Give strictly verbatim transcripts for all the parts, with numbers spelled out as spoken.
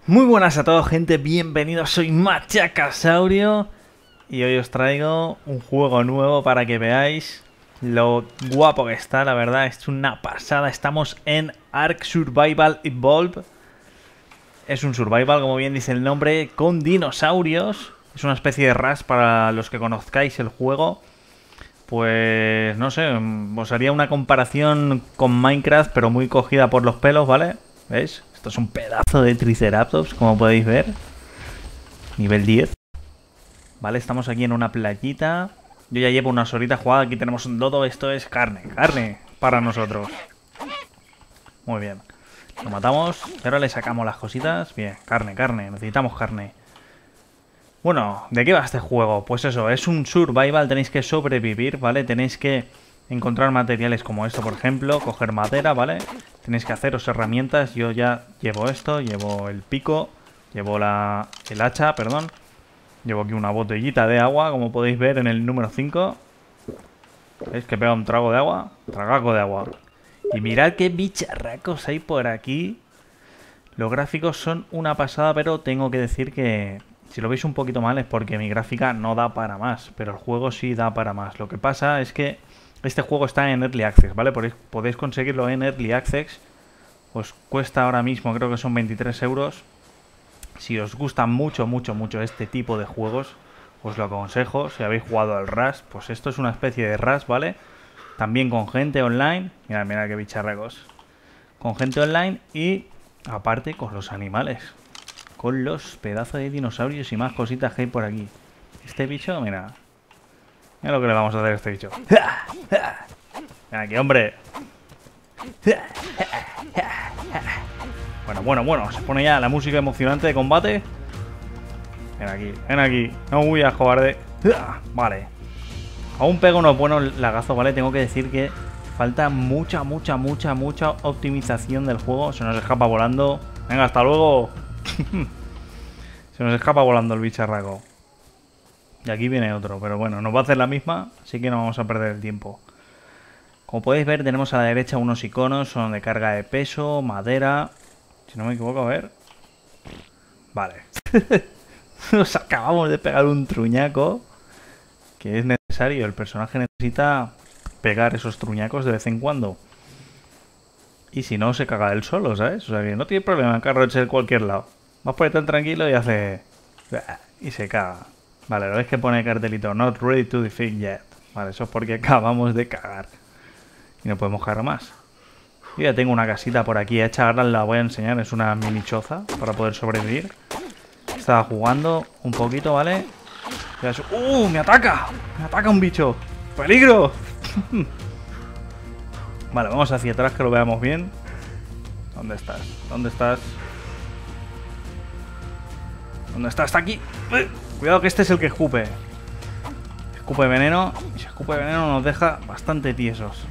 Muy buenas a todos, gente, bienvenidos, soy Machacasaurio y hoy os traigo un juego nuevo para que veáis lo guapo que está, la verdad, es una pasada. Estamos en Ark Survival Evolved. Es un survival, como bien dice el nombre, con dinosaurios. Es una especie de Rush para los que conozcáis el juego. Pues no sé, os haría una comparación con Minecraft, pero muy cogida por los pelos, ¿vale? ¿Veis? Esto es un pedazo de Triceratops, como podéis ver. Nivel diez. Vale, estamos aquí en una playita. Yo ya llevo unas horitas jugadas. Aquí tenemos un dodo. Esto es carne, carne para nosotros. Muy bien. Lo matamos. Y ahora le sacamos las cositas. Bien, carne, carne. Necesitamos carne. Bueno, ¿de qué va este juego? Pues eso, es un survival. Tenéis que sobrevivir, ¿vale? Tenéis que encontrar materiales como esto, por ejemplo. Coger madera, ¿vale? Tenéis que haceros herramientas. Yo ya llevo esto. Llevo el pico. Llevo la, el hacha, perdón. Llevo aquí una botellita de agua, como podéis ver en el número cinco. ¿Veis que pega un trago de agua? Tragaco de agua. Y mirad qué bicharracos hay por aquí. Los gráficos son una pasada, pero tengo que decir que si lo veis un poquito mal es porque mi gráfica no da para más. Pero el juego sí da para más. Lo que pasa es que este juego está en Early Access, ¿vale? Podéis conseguirlo en Early Access. Os cuesta ahora mismo, creo que son veintitrés euros. Si os gusta mucho, mucho, mucho este tipo de juegos, os lo aconsejo. Si habéis jugado al Rush, pues esto es una especie de Rush, ¿vale? También con gente online. Mirad, mirad qué bicharracos. Con gente online y, aparte, con los animales. Con los pedazos de dinosaurios y más cositas que hay por aquí. Este bicho, mira. Mira lo que le vamos a hacer a este bicho. Mira aquí, hombre. Bueno, bueno, bueno, se pone ya la música emocionante de combate. Ven aquí, ven aquí. No huyas, cobarde. Vale. Aún pego unos buenos lagazos, ¿vale? Tengo que decir que falta mucha, mucha, mucha, mucha optimización del juego. Se nos escapa volando. Venga, hasta luego. Se nos escapa volando el bicharraco. Y aquí viene otro, pero bueno, nos va a hacer la misma, así que no vamos a perder el tiempo. Como podéis ver, tenemos a la derecha unos iconos, son de carga de peso, madera. Si no me equivoco, a ver. Vale. Nos acabamos de pegar un truñaco. Que es necesario. El personaje necesita pegar esos truñacos de vez en cuando. Y si no, se caga él solo, ¿sabes? O sea que no tiene problema en carroche de cualquier lado. Vas por ahí tan tranquilo y hace... Y se caga. Vale, lo ves que pone cartelito. Not ready to defeat yet. Vale, eso es porque acabamos de cagar. Y no podemos cagar más. Yo ya tengo una casita por aquí hecha, ahora la voy a enseñar, es una mini choza para poder sobrevivir. Estaba jugando un poquito, ¿vale? ¡Uh! ¡Me ataca! ¡Me ataca un bicho! ¡Peligro! Vale, vamos hacia atrás que lo veamos bien. ¿Dónde estás? ¿Dónde estás? ¿Dónde estás? ¡Está aquí! ¡Eh! Cuidado que este es el que escupe. Escupe veneno. Y si escupe veneno nos deja bastante tiesos.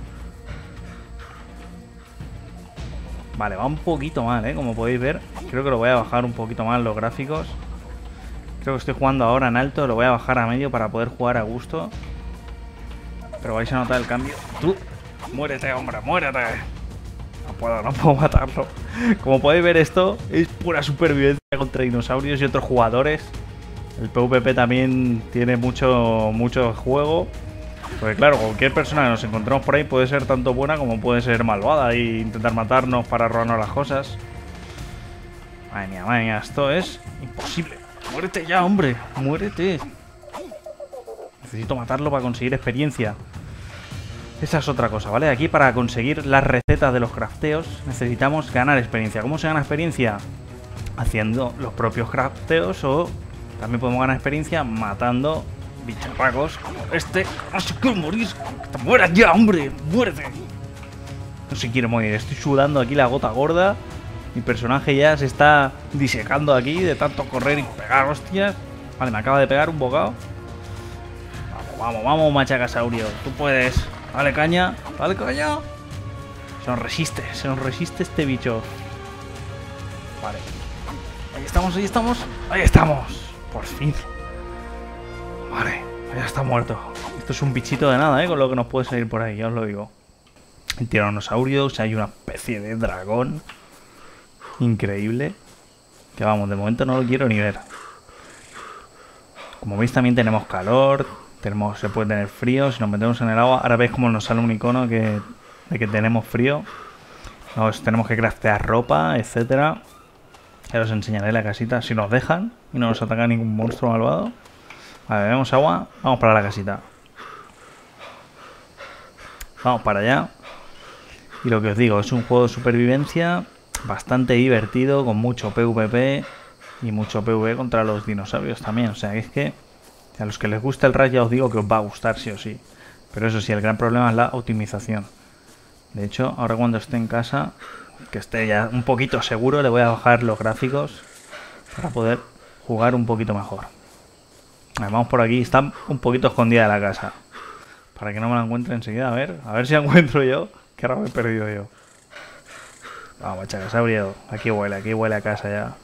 Vale, va un poquito mal, ¿eh? Como podéis ver. Creo que lo voy a bajar un poquito más los gráficos. Creo que estoy jugando ahora en alto. Lo voy a bajar a medio para poder jugar a gusto. Pero vais a notar el cambio. ¡Tú! ¡Muérete, hombre! ¡Muérete! No puedo, no puedo matarlo. Como podéis ver, esto es pura supervivencia contra dinosaurios y otros jugadores. El PvP también tiene mucho, mucho juego. Porque claro, cualquier persona que nos encontremos por ahí puede ser tanto buena como puede ser malvada e intentar matarnos para robarnos las cosas. Madre mía, madre mía, esto es imposible. Muérete ya, hombre, muérete. Necesito matarlo para conseguir experiencia. Esa es otra cosa, ¿vale? Aquí para conseguir las recetas de los crafteos necesitamos ganar experiencia. ¿Cómo se gana experiencia? Haciendo los propios crafteos o también podemos ganar experiencia matando bicharracos como este. No se quiere morir. ¡Que te mueras ya, hombre! ¡Muérete! No se quiere morir. Estoy sudando aquí la gota gorda. Mi personaje ya se está disecando aquí de tanto correr y pegar hostias. Vale, me acaba de pegar un bocado. Vamos, vamos, vamos, Machacasaurio. Tú puedes. Dale caña. Dale caña. Se nos resiste. Se nos resiste este bicho. Vale. Ahí estamos, ahí estamos. Ahí estamos. Por fin. Vale, ya está muerto. Esto es un bichito de nada, ¿eh? Con lo que nos puede salir por ahí, ya os lo digo. El tiranosaurio, o sea, hay una especie de dragón. Increíble. Que vamos, de momento no lo quiero ni ver. Como veis también tenemos calor, tenemos, se puede tener frío, si nos metemos en el agua. Ahora veis como nos sale un icono que, de que tenemos frío. Nos tenemos que craftear ropa, etcétera. Ya os enseñaré la casita si nos dejan y no nos ataca ningún monstruo malvado. Vale, bebemos agua, vamos para la casita. Vamos para allá. Y lo que os digo, es un juego de supervivencia bastante divertido, con mucho PvP y mucho PvE contra los dinosaurios también. O sea, es que a los que les gusta el Rush ya os digo que os va a gustar sí o sí. Pero eso sí, el gran problema es la optimización. De hecho, ahora cuando esté en casa, que esté ya un poquito seguro, le voy a bajar los gráficos para poder jugar un poquito mejor. Vale, vamos por aquí, está un poquito escondida la casa. Para que no me la encuentre enseguida, a ver, a ver si la encuentro yo. Que ahora me he perdido yo. Vamos, Chacasaurio, aquí huele, aquí huele a casa ya.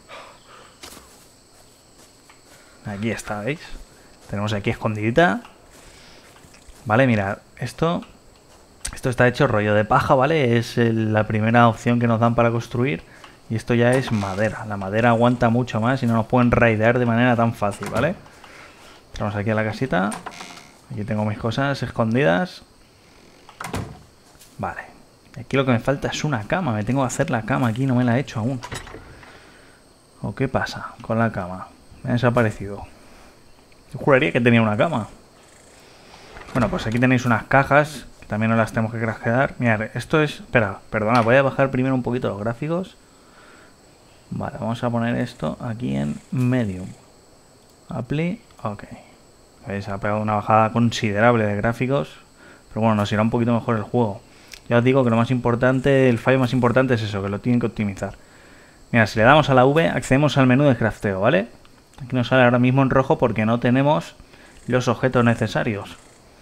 Aquí está, ¿veis? Tenemos aquí escondidita. Vale, mirad, esto... Esto está hecho rollo de paja, ¿vale? Es el, la primera opción que nos dan para construir. Y esto ya es madera. La madera aguanta mucho más y no nos pueden raidear de manera tan fácil, ¿vale? Entramos aquí a la casita. Aquí tengo mis cosas escondidas. Vale. Aquí lo que me falta es una cama. Me tengo que hacer la cama aquí, no me la he hecho aún. ¿O qué pasa con la cama? Me ha desaparecido. Yo juraría que tenía una cama. Bueno, pues aquí tenéis unas cajas... También nos las tenemos que craftear. Mirad, esto es... Espera, perdona, voy a bajar primero un poquito los gráficos. Vale, vamos a poner esto aquí en Medium. Apply, ok. ¿Veis? Ha pegado una bajada considerable de gráficos. Pero bueno, nos irá un poquito mejor el juego. Ya os digo que lo más importante, el fallo más importante es eso, que lo tienen que optimizar. Mira, si le damos a la V, accedemos al menú de crafteo, ¿vale? Aquí nos sale ahora mismo en rojo porque no tenemos los objetos necesarios.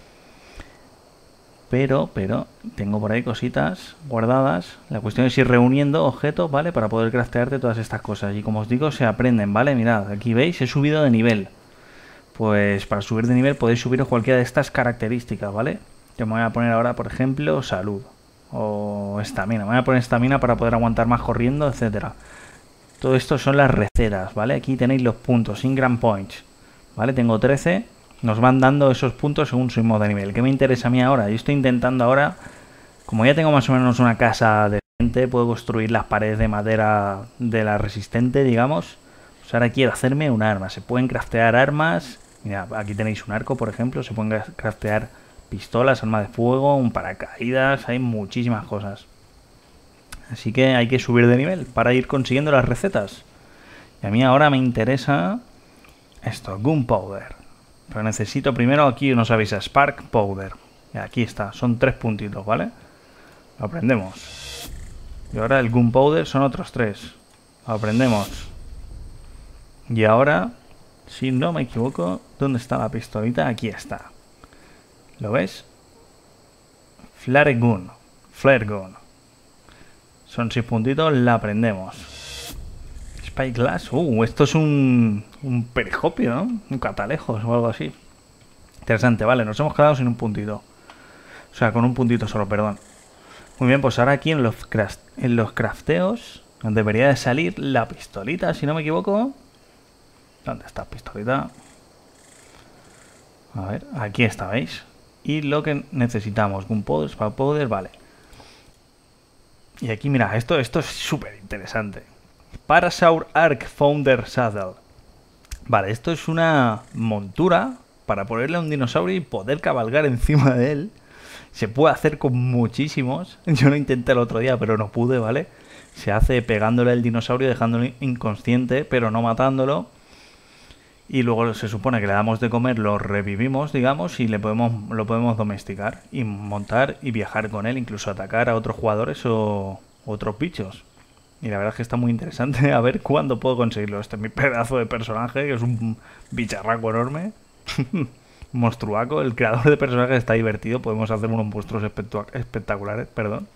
Pero, pero, tengo por ahí cositas guardadas. La cuestión es ir reuniendo objetos, ¿vale? Para poder craftearte todas estas cosas. Y como os digo, se aprenden, ¿vale? Mirad, aquí veis, he subido de nivel. Pues para subir de nivel podéis subiros cualquiera de estas características, ¿vale? Yo me voy a poner ahora, por ejemplo, salud. O estamina. Me voy a poner estamina para poder aguantar más corriendo, etcétera. Todo esto son las recetas, ¿vale? Aquí tenéis los puntos, Ingram Points. ¿Vale? Tengo trece... Nos van dando esos puntos según subimos de nivel. ¿Qué me interesa a mí ahora? Yo estoy intentando ahora, como ya tengo más o menos una casa decente, puedo construir las paredes de madera de la resistente, digamos. Pues ahora quiero hacerme un arma. Se pueden craftear armas. Mira, aquí tenéis un arco, por ejemplo. Se pueden craftear pistolas, armas de fuego, un paracaídas. Hay muchísimas cosas. Así que hay que subir de nivel para ir consiguiendo las recetas. Y a mí ahora me interesa esto, Gunpowder. Pero necesito primero aquí, no sabéis, a Spark Powder. Y aquí está, son tres puntitos, ¿vale? Lo aprendemos. Y ahora el Gunpowder son otros tres. Lo aprendemos. Y ahora, si no me equivoco, ¿dónde está la pistolita? Aquí está. ¿Lo ves? Flare Gun. Flare Gun. Son seis puntitos, la aprendemos. Spyglass. Uh, esto es un, un periscopio, ¿no? Un catalejos o algo así. Interesante, vale, nos hemos quedado sin un puntito. O sea, con un puntito solo, perdón. Muy bien, pues ahora aquí en los, en los crafteos debería de salir la pistolita, si no me equivoco. ¿Dónde está la pistolita? A ver, aquí está, ¿veis? Y lo que necesitamos, Gunpowder, Spyglass, vale. Y aquí, mira, esto, esto es súper interesante. Parasaur Arc Founder Saddle. Vale, esto es una montura para ponerle a un dinosaurio y poder cabalgar encima de él. Se puede hacer con muchísimos. Yo lo intenté el otro día, pero no pude, ¿vale? Se hace pegándole al dinosaurio, dejándolo inconsciente, pero no matándolo. Y luego se supone que le damos de comer, lo revivimos, digamos, y le podemos, lo podemos domesticar y montar y viajar con él, incluso atacar a otros jugadores o otros bichos. Y la verdad es que está muy interesante. A ver cuándo puedo conseguirlo. Este es mi pedazo de personaje, que es un bicharraco enorme. Monstruaco. El creador de personajes está divertido. Podemos hacer unos monstruos espectaculares, perdón.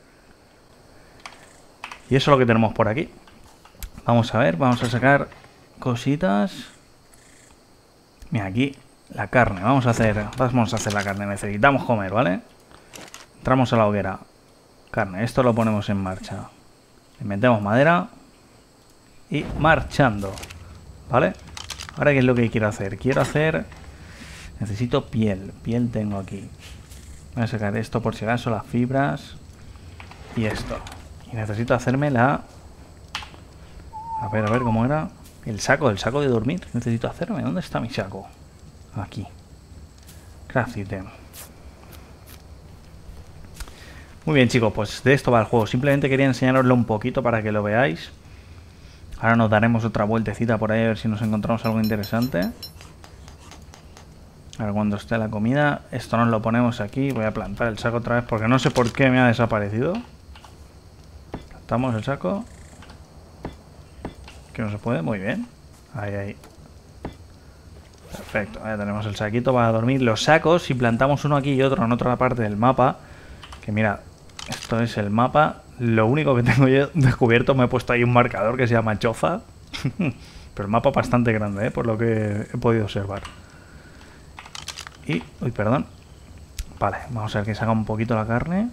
Y eso es lo que tenemos por aquí. Vamos a ver, vamos a sacar cositas. Mira, aquí la carne. Vamos a hacer, vamos a hacer la carne. Necesitamos comer, ¿vale? Entramos a la hoguera. Carne, esto lo ponemos en marcha. Le metemos madera y marchando. ¿Vale? Ahora, ¿qué es lo que quiero hacer? Quiero hacer... Necesito piel. Piel tengo aquí. Voy a sacar esto por si acaso, las fibras. Y esto. Y necesito hacerme la... A ver, a ver, ¿cómo era? El saco, el saco de dormir. Necesito hacerme. ¿Dónde está mi saco? Aquí. Craft item. Muy bien, chicos, pues de esto va el juego. Simplemente quería enseñaroslo un poquito para que lo veáis. Ahora nos daremos otra vueltecita por ahí a ver si nos encontramos algo interesante. Ahora cuando esté la comida, esto nos lo ponemos aquí. Voy a plantar el saco otra vez porque no sé por qué me ha desaparecido. Plantamos el saco. Que no se puede, muy bien. Ahí, ahí. Perfecto, ya tenemos el saquito para dormir. Los sacos, si plantamos uno aquí y otro en otra parte del mapa. Que mira, esto es el mapa. Lo único que tengo yo descubierto, me he puesto ahí un marcador que se llama choza. Pero el mapa bastante grande, ¿eh? Por lo que he podido observar. Y, uy, perdón. Vale, vamos a ver que se haga un poquito la carne.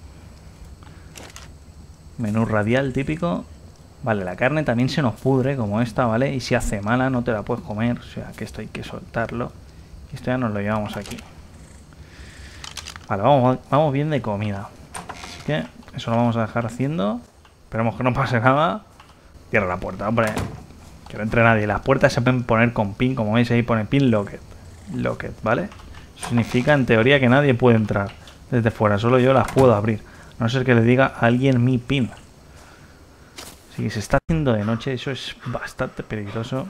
Menú radial típico. Vale, la carne también se nos pudre como esta, ¿vale? Y si hace mala no te la puedes comer. O sea, que esto hay que soltarlo. Y esto ya nos lo llevamos aquí. Vale, vamos, vamos bien de comida. Así que eso lo vamos a dejar haciendo. Esperemos que no pase nada. Cierra la puerta, hombre. Que no entre nadie. Las puertas se pueden poner con pin. Como veis ahí pone pin locket. Locket, ¿vale? Eso significa en teoría que nadie puede entrar desde fuera. Solo yo las puedo abrir. A no ser que le diga a alguien mi pin. Así que se está haciendo de noche. Eso es bastante peligroso.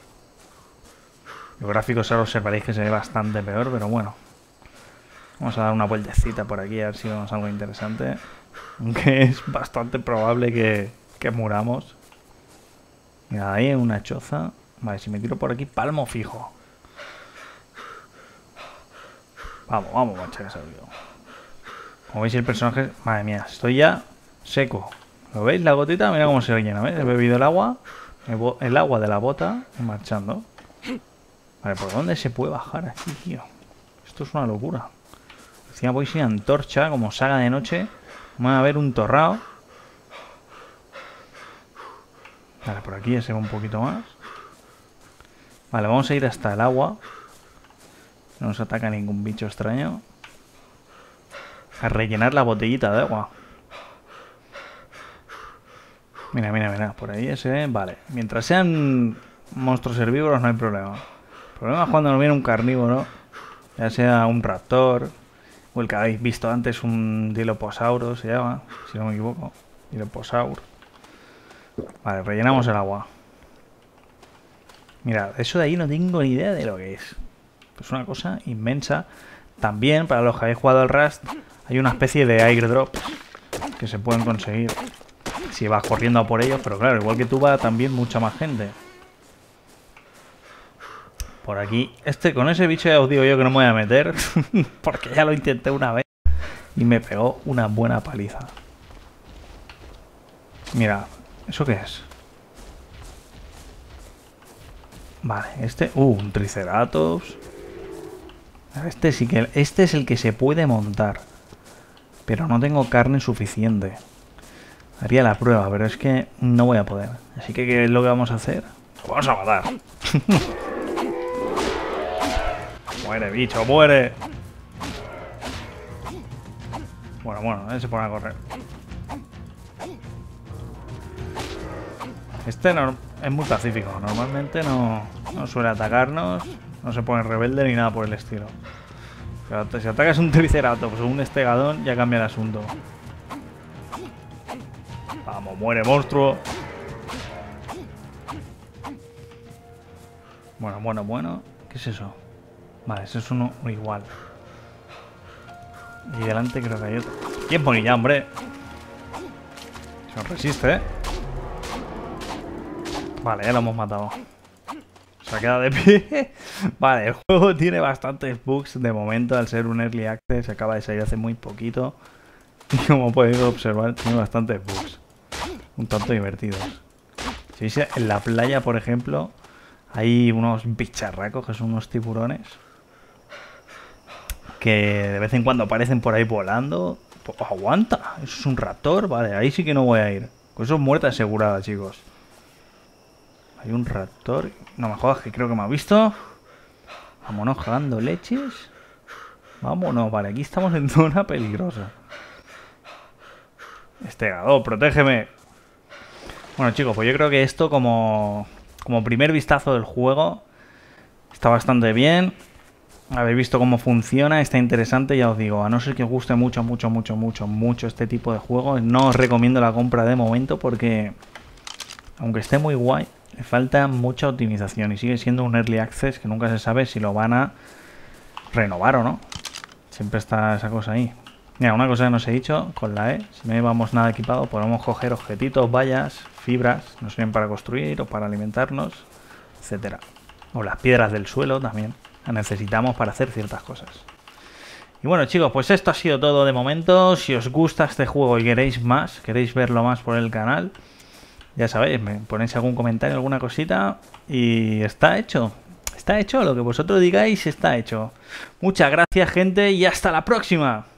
Los gráficos ahora observaréis que se ve bastante peor. Pero bueno. Vamos a dar una vueltecita por aquí a ver si vemos algo interesante. Aunque es bastante probable que, que muramos. Mira, ahí hay una choza. Vale, si me tiro por aquí, palmo fijo. Vamos, vamos, machacas. Como veis el personaje... Madre mía, estoy ya seco. ¿Lo veis? La gotita, mira cómo se llena. ¿Ves? He bebido el agua. El agua de la bota y marchando. Vale, ¿por dónde se puede bajar aquí, tío? Esto es una locura. Encima voy sin antorcha, como saga de noche. Vamos a ver un torrao. Vale, por aquí ya se va un poquito más. Vale, vamos a ir hasta el agua. No nos ataca ningún bicho extraño. A rellenar la botellita de agua. Mira, mira, mira. Por ahí ese... Vale. Mientras sean monstruos herbívoros no hay problema. El problema es cuando nos viene un carnívoro. Ya sea un raptor... O el que habéis visto antes, un Dilophosaurus se llama, si no me equivoco. Dilophosaurus. Vale, rellenamos el agua. Mira, eso de ahí no tengo ni idea de lo que es. Es una cosa inmensa. También, para los que habéis jugado al Rust, hay una especie de airdrops que se pueden conseguir si vas corriendo a por ellos. Pero claro, igual que tú va también mucha más gente. Por aquí, este con ese bicho ya os digo yo que no me voy a meter. Porque ya lo intenté una vez y me pegó una buena paliza. Mira, ¿eso qué es? Vale, este... Uh, un Triceratops. Este sí que... Este es el que se puede montar. Pero no tengo carne suficiente. Haría la prueba, pero es que no voy a poder. Así que, ¿qué es lo que vamos a hacer? ¡Vamos a matar! Muere, bicho, muere. Bueno, bueno, él se pone a correr. Este no, es muy pacífico. Normalmente no, no suele atacarnos. No se pone rebelde ni nada por el estilo. Pero si atacas un Triceratops o un Estegadón, ya cambia el asunto. Vamos, muere, monstruo. Bueno, bueno, bueno. ¿Qué es eso? Vale, ese es uno igual. Y delante creo que hay otro. Tiempo ni ya, hombre. Se nos resiste, ¿eh? Vale, ya lo hemos matado. Se ha quedado de pie. Vale, el juego tiene bastantes bugs de momento. Al ser un early access, acaba de salir hace muy poquito. Y como podéis observar, tiene bastantes bugs. Un tanto divertidos. Si veis en la playa, por ejemplo, hay unos bicharracos que son unos tiburones. Que de vez en cuando aparecen por ahí volando. Pues aguanta, eso es un raptor. Vale, ahí sí que no voy a ir. Con eso es muerte asegurada, chicos. Hay un raptor. No me jodas, que creo que me ha visto. Vámonos jalando leches. Vámonos, vale, aquí estamos en zona peligrosa. Estegador, protégeme. Bueno, chicos, pues yo creo que esto como, como primer vistazo del juego está bastante bien. Habéis visto cómo funciona, está interesante, ya os digo. A no ser que os guste mucho, mucho, mucho, mucho, mucho este tipo de juegos, no os recomiendo la compra de momento porque, aunque esté muy guay, le falta mucha optimización y sigue siendo un early access que nunca se sabe si lo van a renovar o no. Siempre está esa cosa ahí. Mira, una cosa que no os he dicho, con la E, si no llevamos nada equipado, podemos coger objetitos, vallas, fibras, nos sirven para construir o para alimentarnos, etcétera. O las piedras del suelo también, las necesitamos para hacer ciertas cosas. Y bueno, chicos, pues esto ha sido todo de momento. Si os gusta este juego y queréis más, queréis verlo más por el canal, ya sabéis, me ponéis algún comentario, alguna cosita y está hecho. Está hecho, lo que vosotros digáis está hecho. Muchas gracias, gente, y hasta la próxima.